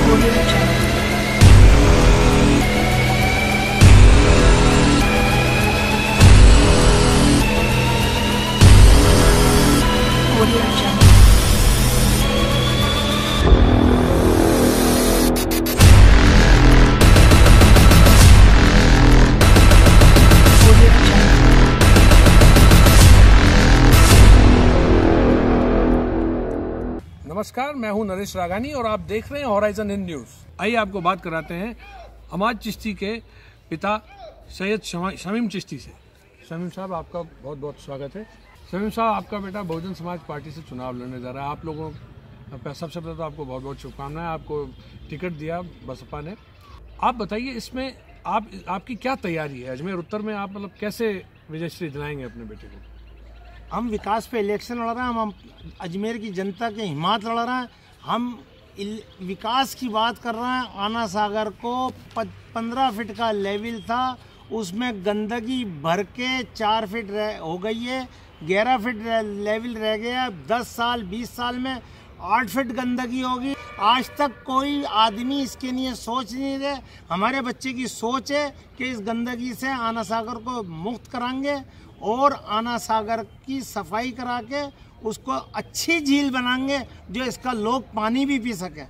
नमस्कार, मैं हूं नरेश रागानी और आप देख रहे हैं होराइजन इन न्यूज। आइए आपको बात कराते हैं अमाद चिश्ती के पिता सैयद शमीम चिश्ती से। शमीम साहब, आपका बहुत बहुत स्वागत है। शमीम साहब, आपका बेटा बहुजन समाज पार्टी से चुनाव लड़ने जा रहा है। आप लोगों सबसे पहले तो आपको बहुत बहुत शुभकामनाएं। आपको टिकट दिया बसपा ने। आप बताइए, इसमें आपकी क्या तैयारी है? अजमेर उत्तर में आप मतलब कैसे विजयश्री दिलाएंगे अपने बेटे को? हम विकास पे इलेक्शन लड़ रहे हैं। हम अजमेर की जनता के हिमात लड़ रहे हैं। हम विकास की बात कर रहे हैं। आना सागर को 15 फीट का लेवल था, उसमें गंदगी भर के 4 फीट हो गई है। 11 फीट लेवल रह गया। 10 साल 20 साल में 8 फीट गंदगी होगी। आज तक कोई आदमी इसके लिए सोच नहीं रहे। हमारे बच्चे की सोच है कि इस गंदगी से आना सागर को मुक्त कराएंगे और आना सागर की सफाई करा के उसको अच्छी झील बनाएंगे जो इसका लोग पानी भी पी सके।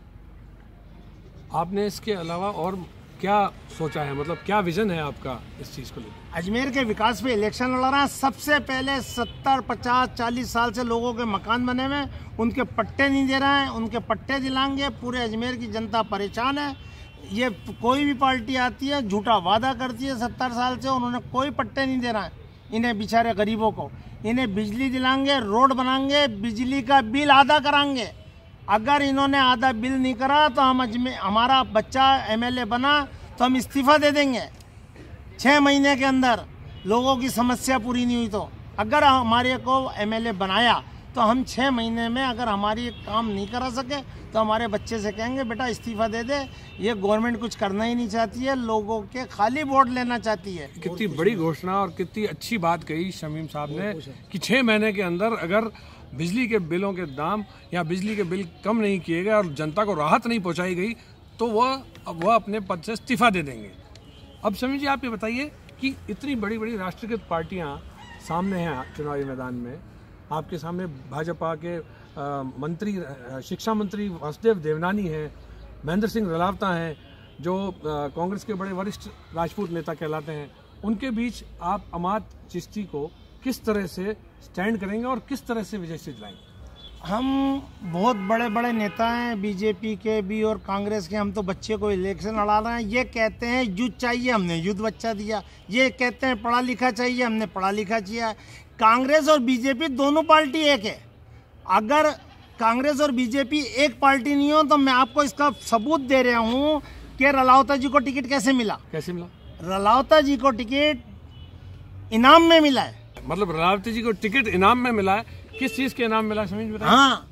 आपने इसके अलावा और क्या सोचा है? मतलब क्या विजन है आपका इस चीज को लेकर? अजमेर के विकास पे इलेक्शन लड़ रहा है। सबसे पहले 70, 50, 40 साल से लोगों के मकान बने हुए, उनके पट्टे नहीं दे रहे हैं। उनके पट्टे दिलाएंगे। पूरे अजमेर की जनता परेशान है। ये कोई भी पार्टी आती है झूठा वादा करती है। 70 साल से उन्होंने कोई पट्टे नहीं दे रहा है इन्हें, बेचारे गरीबों को। इन्हें बिजली दिलाएंगे, रोड बनाएंगे, बिजली का बिल आधा कराएंगे। अगर इन्होंने आधा बिल नहीं करा तो हमारा बच्चा एमएलए बना तो हम इस्तीफा दे देंगे 6 महीने के अंदर। लोगों की समस्या पूरी नहीं हुई तो अगर हमारे को एमएलए बनाया तो हम 6 महीने में अगर हमारी काम नहीं करा सके तो हमारे बच्चे से कहेंगे बेटा इस्तीफा दे दे। ये गवर्नमेंट कुछ करना ही नहीं चाहती है, लोगों के खाली वोट लेना चाहती है। कितनी बड़ी घोषणा और कितनी अच्छी बात कही शमीम साहब ने कि 6 महीने के अंदर अगर बिजली के बिलों के दाम या बिजली के बिल कम नहीं किए गए और जनता को राहत नहीं पहुंचाई गई तो वह अपने पद से इस्तीफा दे देंगे। अब शमीम जी, आप ये बताइए कि इतनी बड़ी बड़ी राष्ट्रीयकृत पार्टियां सामने हैं चुनावी मैदान में। आपके सामने भाजपा के मंत्री, शिक्षा मंत्री वासुदेव देवनानी हैं, महेंद्र सिंह रलावता हैं जो कांग्रेस के बड़े वरिष्ठ राजपूत नेता कहलाते हैं। उनके बीच आप अमाद चिश्ती को किस तरह से स्टैंड करेंगे और किस तरह से विजयश्री दिलाएंगे? हम बहुत बड़े बड़े नेता हैं, बीजेपी के भी और कांग्रेस के। हम तो बच्चे को इलेक्शन लड़ा रहे हैं। ये कहते हैं युद्ध चाहिए, हमने युद्ध बच्चा दिया। ये कहते हैं पढ़ा लिखा चाहिए, हमने पढ़ा लिखा किया। कांग्रेस और बीजेपी दोनों पार्टी एक है। अगर कांग्रेस और बीजेपी एक पार्टी नहीं हो तो मैं आपको इसका सबूत दे रहा हूँ कि रलावता जी को टिकट कैसे मिला। रलावता जी को टिकट इनाम में मिला है। मतलब रलावता जी को टिकट इनाम में मिला है? किस चीज के इनाम मिला समझ बताइए। हाँ,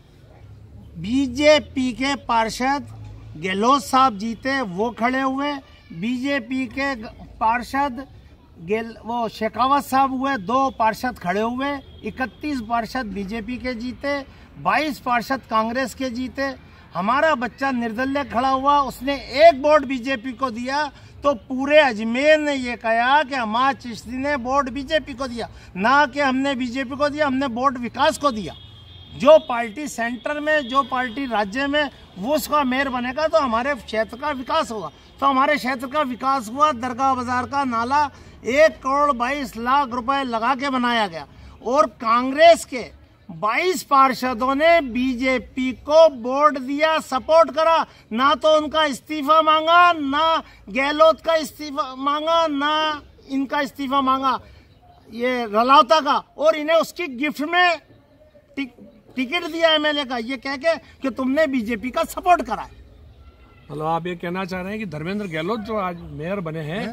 बीजेपी के पार्षद गहलोत साहब जीते, वो खड़े हुए। बीजेपी के पार्षद वो शेखावत साहब हुए, 2 पार्षद खड़े हुए। 31 पार्षद बीजेपी के जीते, 22 पार्षद कांग्रेस के जीते। हमारा बच्चा निर्दलीय खड़ा हुआ, उसने 1 वोट बीजेपी को दिया। तो पूरे अजमेर ने ये कहा कि अमाद चिश्ती ने वोट बीजेपी को दिया, ना कि हमने बीजेपी को दिया। हमने वोट विकास को दिया। जो पार्टी सेंटर में, जो पार्टी राज्य में, वो उसका मेयर बनेगा तो हमारे क्षेत्र का विकास होगा। तो हमारे क्षेत्र का विकास हुआ। दरगाह बाजार का नाला 1 करोड़ 22 लाख रुपए लगा के बनाया गया। और कांग्रेस के 22 पार्षदों ने बीजेपी को वोट दिया, सपोर्ट करा। ना तो उनका इस्तीफा मांगा, ना गहलोत का इस्तीफा मांगा, ना इनका इस्तीफा मांगा, ये रलावता का। और इन्हें उसकी गिफ्ट में टिकट दिया एमएलए का, ये कह के कि तुमने बीजेपी का सपोर्ट करा है। मतलब आप ये कहना चाह रहे हैं कि धर्मेंद्र गहलोत जो आज मेयर बने हैं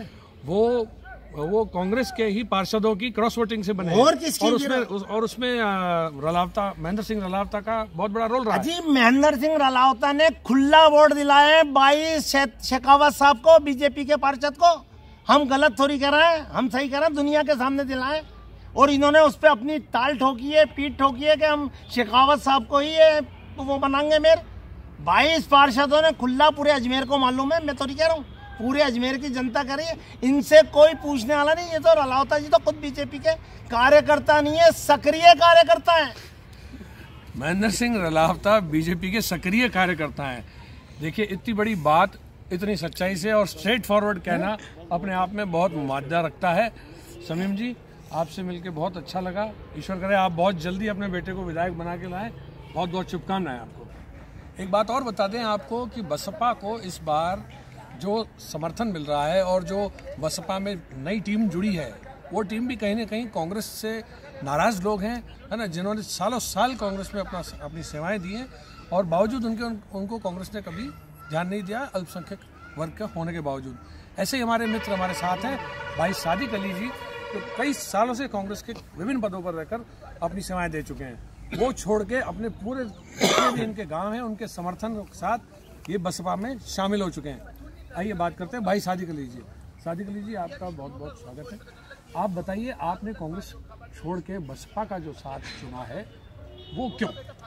वो कांग्रेस के ही पार्षदों की क्रॉस वोटिंग से बने और किसकी? और उसमें रलावता, महेंद्र सिंह रलावता का बहुत बड़ा रोल रहा है। जी, महेंद्र सिंह रलावता ने खुला वोट दिलाए 22 शेखावत साहब को, बीजेपी के पार्षद को। हम गलत थोड़ी कह रहे हैं, हम सही कह रहे हैं, दुनिया के सामने दिलाए। और इन्होंने उस पर अपनी ताल ठोकी है, पीठ ठोकी है कि हम शेखावत साहब को ही वो बनाएंगे मेयर। 22 पार्षदों ने खुला, पूरे अजमेर को मालूम है, मैं तो नहीं कह रहा हूँ, पूरे अजमेर की जनता कर रही है, इनसे कोई पूछने वाला नहीं। ये तो रलावता जी तो खुद बीजेपी के कार्यकर्ता नहीं है, सक्रिय कार्यकर्ता है। महेंद्र सिंह रलावता बीजेपी के सक्रिय कार्यकर्ता हैं। देखिए, इतनी बड़ी बात इतनी सच्चाई से और स्ट्रेट फॉरवर्ड कहना अपने आप में बहुत मायने रखता है। शमीम जी, आपसे मिलकर बहुत अच्छा लगा। ईश्वर करे आप बहुत जल्दी अपने बेटे को विधायक बना के लाएं। बहुत बहुत शुभकामनाएं आपको। एक बात और बता दें आपको कि बसपा को इस बार जो समर्थन मिल रहा है और जो बसपा में नई टीम जुड़ी है, वो टीम भी कहीं ना कहीं कांग्रेस से नाराज लोग हैं, है ना, जिन्होंने सालों साल कांग्रेस में अपनी सेवाएं दी हैं और बावजूद उनको कांग्रेस ने कभी ध्यान नहीं दिया, अल्पसंख्यक वर्ग के होने के बावजूद। ऐसे ही हमारे मित्र हमारे साथ हैं भाई सादिक अली जी, तो कई सालों से कांग्रेस के विभिन्न पदों पर रहकर अपनी सेवाएं दे चुके हैं। वो छोड़ के अपने पूरे भी इनके गाँव हैं, उनके समर्थन के साथ ये बसपा में शामिल हो चुके हैं। आइए बात करते हैं भाई सादिक अली जी। सादिक अली जी, आपका बहुत बहुत स्वागत है। आप बताइए, आपने कांग्रेस छोड़ के बसपा का जो साथ चुना है वो क्यों?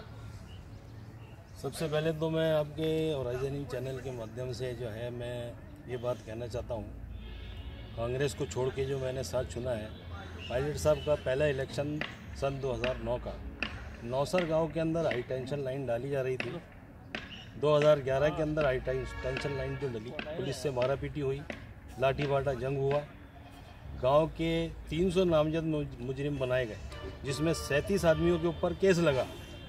सबसे पहले तो मैं आपके होराइजन न्यूज़ चैनल के माध्यम से जो है मैं ये बात कहना चाहता हूँ, कांग्रेस को छोड़ के जो मैंने साथ चुना है, पायलट साहब का पहला इलेक्शन सन 2009 का नौसर गांव के अंदर हाई टेंशन लाइन डाली जा रही थी। 2011 के अंदर हाई टेंशन लाइन जो डली, पुलिस से मारापीटी हुई, लाठी बाटा जंग हुआ, गांव के 300 नामजद मुजरिम बनाए गए, जिसमें 37 आदमियों के ऊपर केस लगा।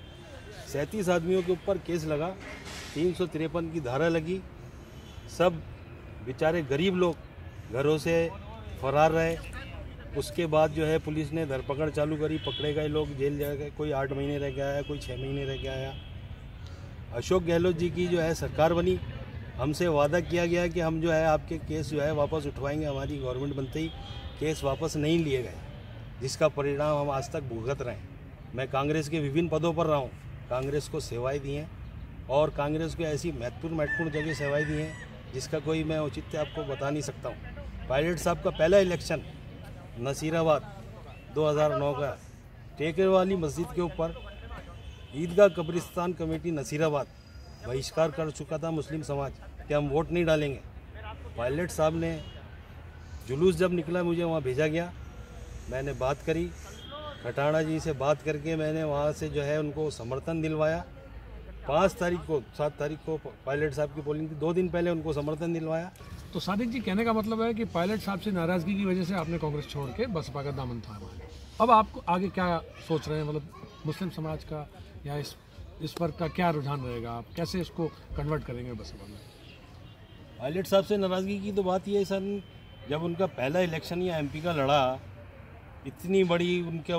37 आदमियों के ऊपर केस लगा, 353 की धारा लगी। सब बेचारे गरीब लोग घरों से फरार रहे। उसके बाद जो है पुलिस ने धरपकड़ चालू करी, पकड़े गए लोग, जेल जा गए, कोई 8 महीने रह के आया, कोई 6 महीने रह के आया। अशोक गहलोत जी की जो है सरकार बनी, हमसे वादा किया गया कि हम जो है आपके केस जो है वापस उठवाएंगे। हमारी गवर्नमेंट बनते ही केस वापस नहीं लिए गए, जिसका परिणाम हम आज तक भुगत रहे हैं। मैं कांग्रेस के विभिन्न पदों पर रहा हूँ, कांग्रेस को सेवाएं दी हैं और कांग्रेस को ऐसी महत्वपूर्ण जगह सेवाएं दी हैं जिसका कोई मैं औचित्य आपको बता नहीं सकता हूँ। पायलट साहब का पहला इलेक्शन नसीराबाद 2009 का टेकर वाली मस्जिद के ऊपर ईदगाह कब्रिस्तान कमेटी नसीराबाद बहिष्कार कर चुका था मुस्लिम समाज कि हम वोट नहीं डालेंगे। पायलट साहब ने जुलूस जब निकला, मुझे वहाँ भेजा गया, मैंने बात करी, खटाणा जी से बात करके मैंने वहाँ से जो है उनको समर्थन दिलवाया। 7 तारीख को पायलट साहब की पोलिंग थी, 2 दिन पहले उनको समर्थन दिलवाया। तो सादिक जी, कहने का मतलब है कि पायलट साहब से नाराजगी की वजह से आपने कांग्रेस छोड़ के बसपा का दामन थामा है। अब आप आगे क्या सोच रहे हैं, मतलब मुस्लिम समाज का या इस वर्ग का क्या रुझान रहेगा, आप कैसे इसको कन्वर्ट करेंगे बसपा में? पायलट साहब से नाराज़गी की तो बात ये है सर, जब उनका पहला इलेक्शन या एमपी का लड़ा, इतनी बड़ी उनके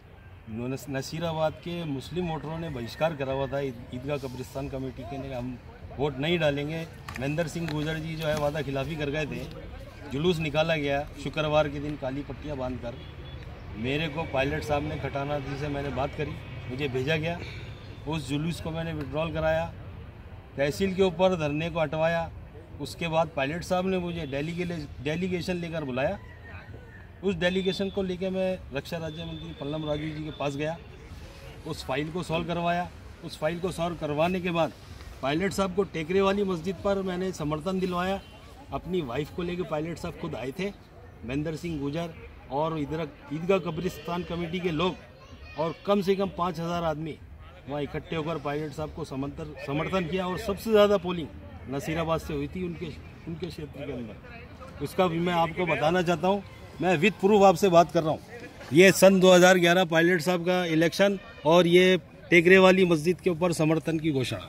नसीराबाद के मुस्लिम वोटरों ने बहिष्कार करा हुआ था ईदगाह कब्रिस्तान कमेटी के ने, हम वोट नहीं डालेंगे। महेंद्र सिंह गुर्जर जी जो है वादा खिलाफी कर गए थे, जुलूस निकाला गया शुक्रवार के दिन काली पट्टियाँ बांधकर। मेरे को पायलट साहब ने खटाना जी से मैंने बात करी, मुझे भेजा गया, उस जुलूस को मैंने विड्रॉल कराया, तहसील के ऊपर धरने को हटवाया। उसके बाद पायलट साहब ने मुझे डेलीगेशन लेकर बुलाया। उस डेलीगेशन को लेकर मैं रक्षा राज्य मंत्री पल्लम राजू जी के पास गया, उस फाइल को सॉल्व करवाया। उस फाइल को सॉल्व करवाने के बाद पायलट साहब को टेकरे वाली मस्जिद पर मैंने समर्थन दिलवाया। अपनी वाइफ को लेकर पायलट साहब खुद आए थे, महेंद्र सिंह गुर्जर और इधर ईदगाह कब्रिस्तान कमेटी के लोग, और कम से कम 5000 आदमी वहाँ इकट्ठे होकर पायलट साहब को समर्थन किया। और सबसे ज़्यादा पोलिंग नसीराबाद से हुई थी उनके क्षेत्र के अंदर। उसका भी मैं आपको बताना चाहता हूँ, मैं विद प्रूफ आपसे बात कर रहा हूँ। ये सन 2011 पायलट साहब का इलेक्शन और ये टेकरे वाली मस्जिद के ऊपर समर्थन की घोषणा।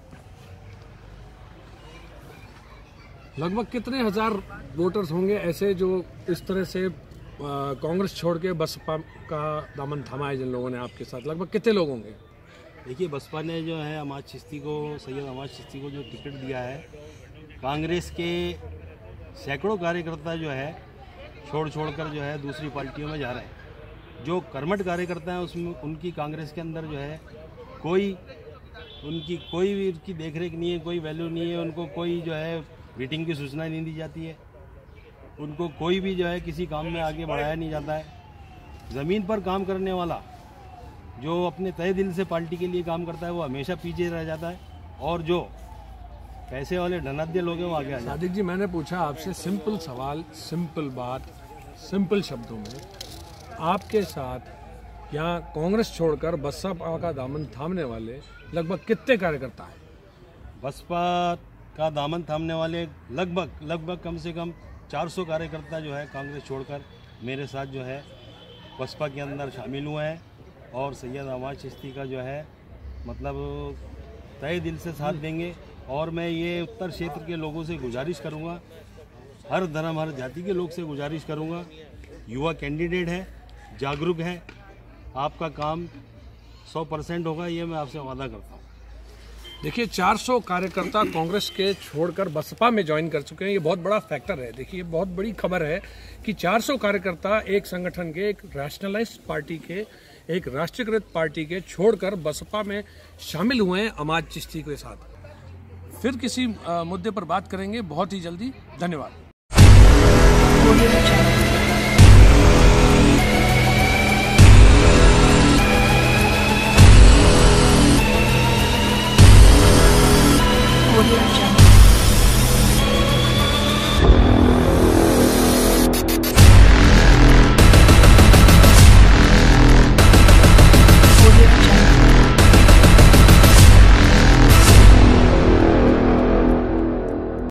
लगभग कितने हजार वोटर्स होंगे ऐसे जो इस तरह से कांग्रेस छोड़ के बसपा का दामन थामा है जिन लोगों ने आपके साथ? लगभग कितने लोग होंगे? देखिए, बसपा ने जो है सैयद अमाज चिश्ती को जो टिकट दिया है, कांग्रेस के सैकड़ों कार्यकर्ता जो है छोड़कर जो है दूसरी पार्टियों में जा रहे हैं। जो कर्मठ कार्यकर्ता हैं उसमें उनकी कांग्रेस के अंदर जो है कोई भी उनकी देखरेख नहीं है, कोई वैल्यू नहीं है। उनको कोई जो है मीटिंग की सूचना नहीं दी जाती है, उनको कोई भी जो है किसी काम में आगे बढ़ाया नहीं जाता है। ज़मीन पर काम करने वाला जो अपने तहे दिल से पार्टी के लिए काम करता है वो हमेशा पीछे रह जाता है। और जो पैसे वाले धनाढ्य लोग हैं वो आगे आ जाए। सादिक जी, मैंने पूछा आपसे सिंपल सवाल, सिंपल बात, सिंपल शब्दों में, आपके साथ यहाँ कांग्रेस छोड़कर बसपा का दामन थामने वाले लगभग कितने कार्यकर्ता हैं? बसपा का दामन थामने वाले लगभग कम से कम 400 कार्यकर्ता जो है कांग्रेस छोड़कर मेरे साथ जो है बसपा के अंदर शामिल हुए हैं। और सैयद अहमद चिश्ती का जो है मतलब तहे दिल से साथ देंगे। और मैं ये उत्तर क्षेत्र के लोगों से गुजारिश करूँगा, हर धर्म हर जाति के लोग से गुजारिश करूँगा, युवा कैंडिडेट है, जागरूक है, आपका काम 100% होगा, ये मैं आपसे वादा करता हूँ। देखिए, 400 कार्यकर्ता कांग्रेस के छोड़कर बसपा में ज्वाइन कर चुके हैं, ये बहुत बड़ा फैक्टर है। देखिए, ये बहुत बड़ी खबर है कि 400 कार्यकर्ता एक संगठन के, एक रैशनलाइज्ड पार्टी के, एक राष्ट्रीयकृत पार्टी के छोड़कर बसपा में शामिल हुए हैं अहमद चिश्ती के साथ। फिर किसी मुद्दे पर बात करेंगे बहुत ही जल्दी। धन्यवाद। Audio Jungle.